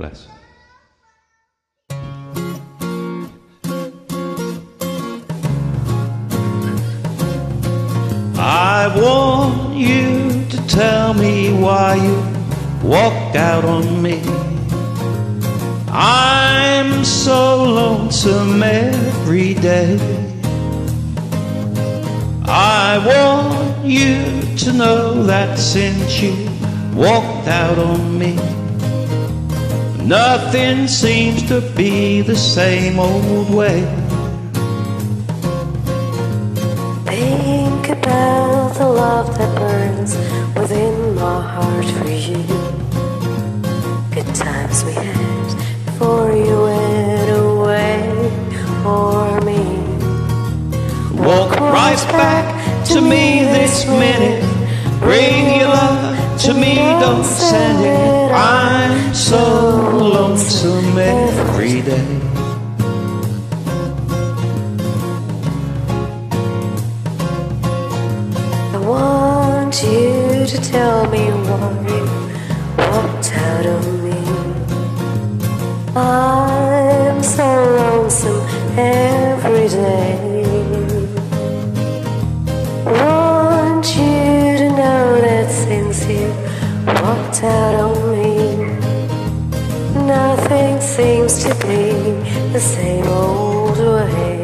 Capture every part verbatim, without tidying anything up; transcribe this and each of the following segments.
Bless. I want you to tell me why you walked out on me. I'm so lonesome every day. I want you to know that since you walked out on me, nothing seems to be the same old way. Think about the love that burns within my heart for you. Good times we had before you went away for me. Walk right back to me this minute. Bring your love to me, don't send it. I'm so lonesome every day. I want you to tell me why you walked out on me. I'm so lonesome every day. I want you to know that since you walked out on me, nothing seems to be the same old way.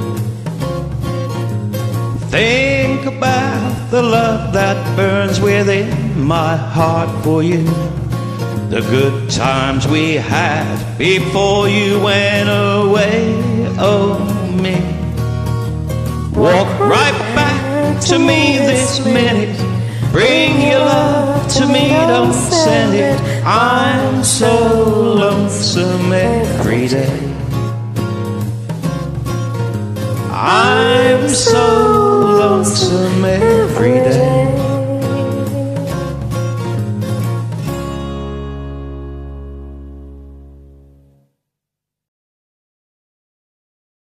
Think about the love that burns within my heart for you. The good times we had before you went away. Oh me, walk right back to me this minute. Bring your love to me, don't send it. I'm so lonesome every day. I'm so lonesome every day.